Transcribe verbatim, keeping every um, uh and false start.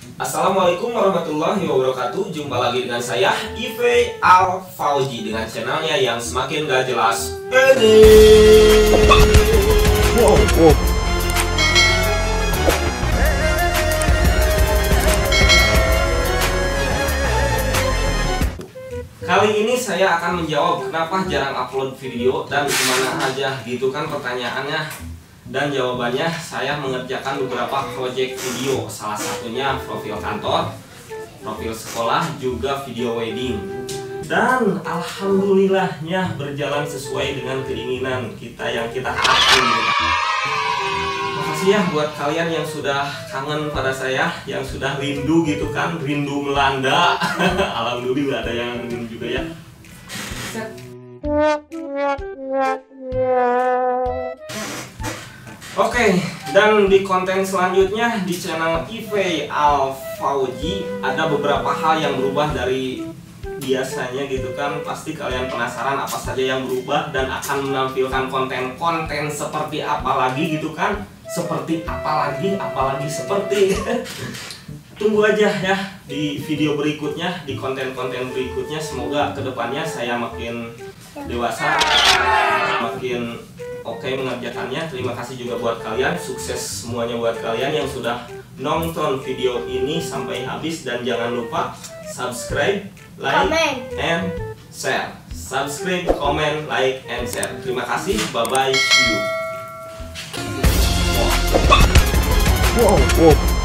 Assalamualaikum warahmatullahi wabarakatuh. Jumpa lagi dengan saya Ive Al Fauji dengan channelnya yang semakin gak jelas ini. Wow, wow. Kali ini saya akan menjawab kenapa jarang upload video dan kemana aja gitu kan pertanyaannya. Dan jawabannya, saya mengerjakan beberapa project video, salah satunya profil kantor, profil sekolah, juga video wedding. Dan alhamdulillahnya berjalan sesuai dengan keinginan kita yang kita harapkan. Makasih ya buat kalian yang sudah kangen pada saya, yang sudah rindu gitu kan, rindu melanda. Alhamdulillah ada yang rindu juga ya. Oke, okay, dan di konten selanjutnya di channel Ive Al Fauji ada beberapa hal yang berubah dari biasanya gitu kan. Pasti kalian penasaran apa saja yang berubah dan akan menampilkan konten-konten seperti apa lagi gitu kan. Seperti apa lagi, apalagi seperti tunggu aja ya di video berikutnya, di konten-konten berikutnya. Semoga kedepannya saya makin dewasa, makin oke okay mengerjakannya. Terima kasih juga buat kalian, sukses semuanya buat kalian yang sudah nonton video ini sampai habis. Dan jangan lupa subscribe, like, comment, and share. Subscribe, comment, like, and share. Terima kasih, bye bye, see you. Wow, wow.